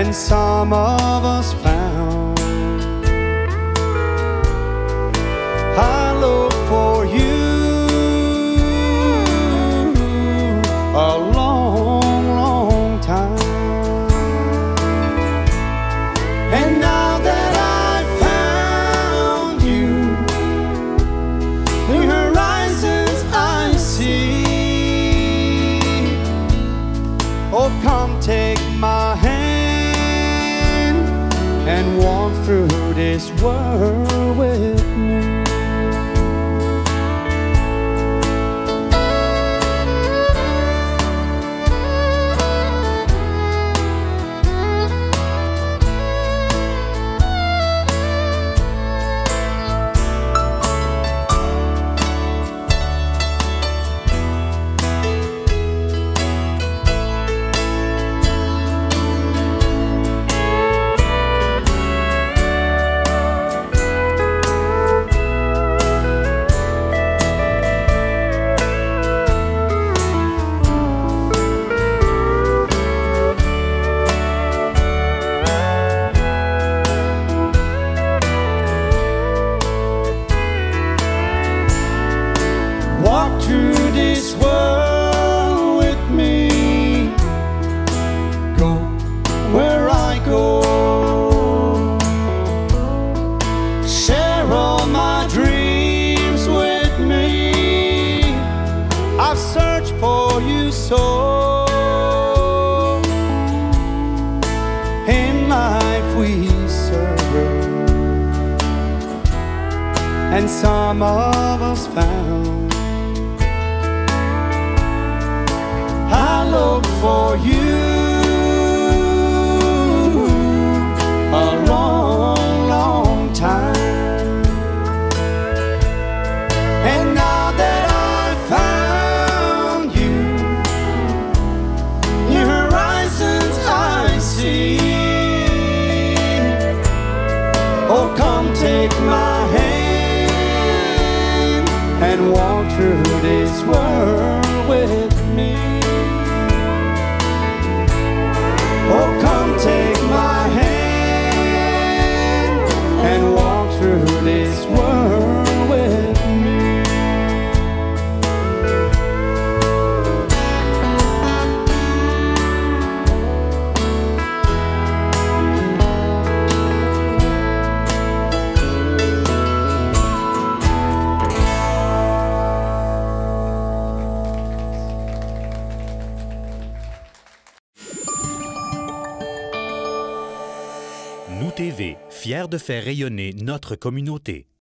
and some of us found. I look for you a long, long time, and now that I found you, the horizons I see. Oh, come take my hand and walk through this world with me. Walk through this world with me, go where I go, share all my dreams with me. I've searched for you so. In life we serve, and some of us found. I look for you a long, long time, and now that I found you, your horizons I see. Oh, come take my hand and walk through this world with me. Oh, come take my hand and walk through this world with me. Nous TV, fiers de faire rayonner notre communauté.